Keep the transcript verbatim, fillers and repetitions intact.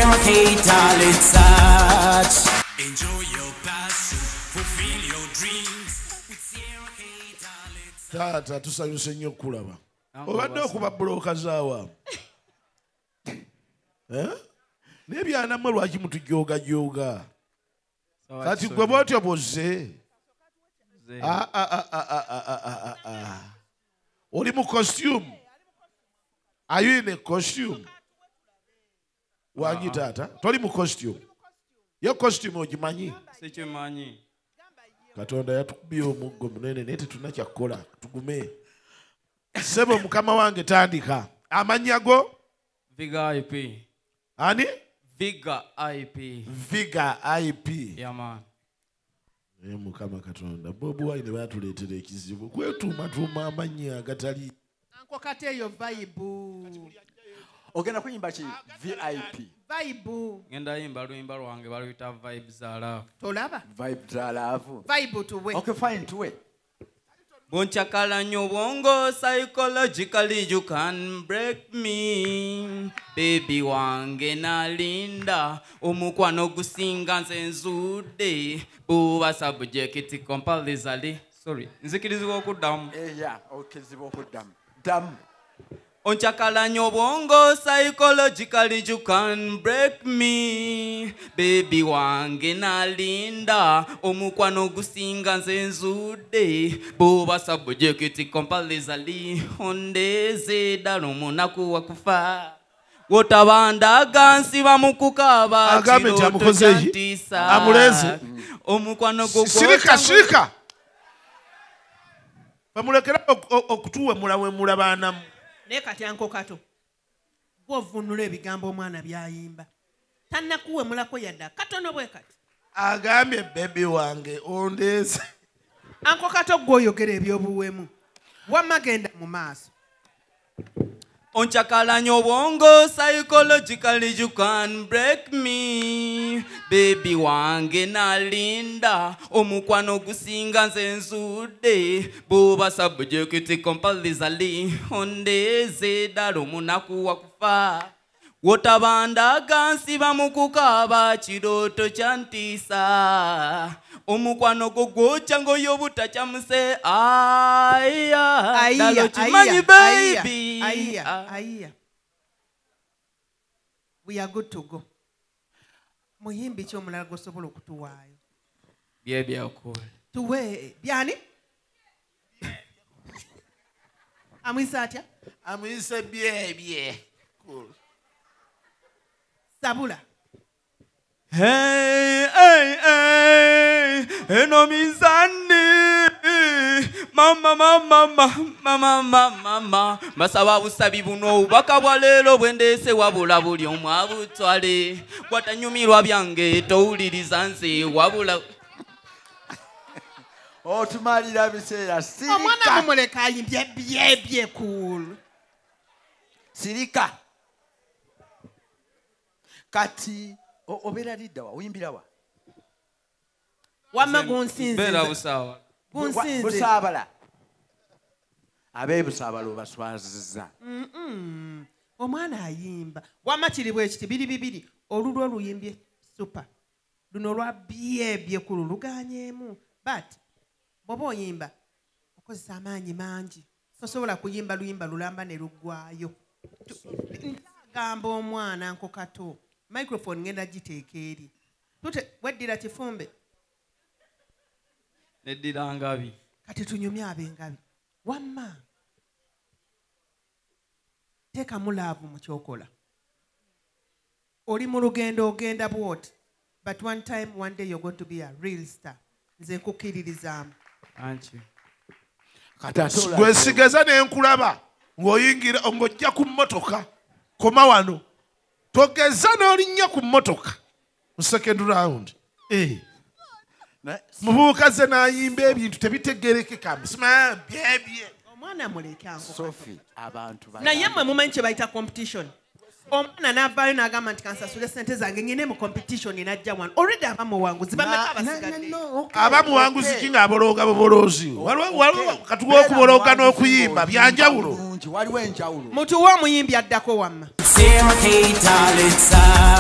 Sierra Kato, let's search. Enjoy your passion, fulfill your dreams. With Sierra Kato, let's search. Tata tusanyuse nnyo kulaba. Obadde okuba bloka zaawa. Eh? Nebyana mwe lwaki mutujooga jooga. Kati gwe bwotyo bozze. Ah ah ah ah ah ah ah ah. Oli mu costume. Are you in a costume? Wangi tata. Toli mu costume. Yo costume ogimanyi? Sikimanyi. Katonda yatukubye omuggo munene naye tetunakyakola tugume. Sebo mukama wange tandika. Amanya go? Viga I P. Ani? Viga I P. Viga I P. Yeah, man. Ye mukama Katonda. Bobu wine batuleetera ekizibu. Kwetuma tuma amannya agatali. Anko Kato eyo vibe. Ogenda kuyimba ki V I P. Vibe. Ngenda yimba luyimba lwange baluyita vibes za love. Tolaba? Vibe za love. Vibe tuwe. Okay, fine, tuwe. Bonchakala nyo bongo, psychologically you can break me. Baby wange na linda, omukwano gusinga nze nzude. Buba subject compulsory. Sorry, nzikirizibwa okuddamu. Eh yeah, okirizibwa okuddamu. Dam. Onchakala nyo bongo, psychologically you can break me. Baby wange na linda, omukwano gusinga nze nzude. Buba subject compulsory, ondeze dalo munaku wakufa. Wotabanda gansi bamukukaba agambe kyamukozeyi amuleze omukwano gogo sirika sirika bamulekera okutuwe mulawe mulabana ne kati Anko Kato gwovunula ebigambo omwana byayimba tannakuwe mulako yadda katono bwe kati agambye baby wange ondeze Anko Kato gwoyogera ebyobuwemu wamagenda mu maaso. Onchakala nyo bongo, psychologically you can break me. Baby wange na linda, omukwano gusinga nze nzude. Buba subject compulsory, ondeze dalo munaku wakufa. Wotabanda gansi bamukukaba kiroto kyantisa. Omukwano gogo chango yobuta chamuse aya dalo chimanyi baby aya aya. We are good to go. Muyimbi kyo mulala gosobola okutuwaayo. Bye bye okole. Tuwe byani? Amwisa atya? amwise bye bye. Cool. Sabula. Hey, hey, hey, eno mizani, mama, mama, mama, mama, mama, masaba busabi buno ubaka bwalelo bwendese wabula buli omwabutwale, watanyumirwa byange towuliriza nze wabula. Otumalira biseera sirika. Omwana mumuleka ayimbye bye bye cool. Sirika. Kati obera lidda wa uyimbira wa wama gunsinze bera busawa gunsinze busabala abe busabala obaswaziza mm omwana ayimba wama kiri bwe kiti biri bibiri olulwo luyimbye super luno lwa bye bye kululuganyemu but bobo oyimba okozesa amaanyi mangi sosobola kuyimba luyimba lulamba ne lugwayo gamba omwana Anko Kato microphone ngenda giteeka eri tute weddira kifumbe neddira ngabi kati tunyumya abengabi wamma teeka mulaavu mu kyokola oli mu lugendo ogenda bwoti but one time one day you're going to be a real star nze nkukiririzaamu anchi gwesigeza nenkulaba ng'oyingira ng'ojja ku mmotoka koma wano togeza n'olinnya ku mmotoka mu second round eh mubuuka ze n'ayimba ebintu tebitegerekeka musima byebye omwana muleke Anko Sophie abantu naye mmwe mumanyi kye bayita competition omwana n'avaayo n'agamba nti kansasule sente zange ngene mu competition n'ajja wano already abamuwanguzi bameka abasigadde abamuwanguzi ki ng'abolooga buboloozi waliwo katuwa okubologa n'okuyimba byanjawulo waliwo enjawulo mutuwa omuyimbi addako wamma Sierra Kato, let's search.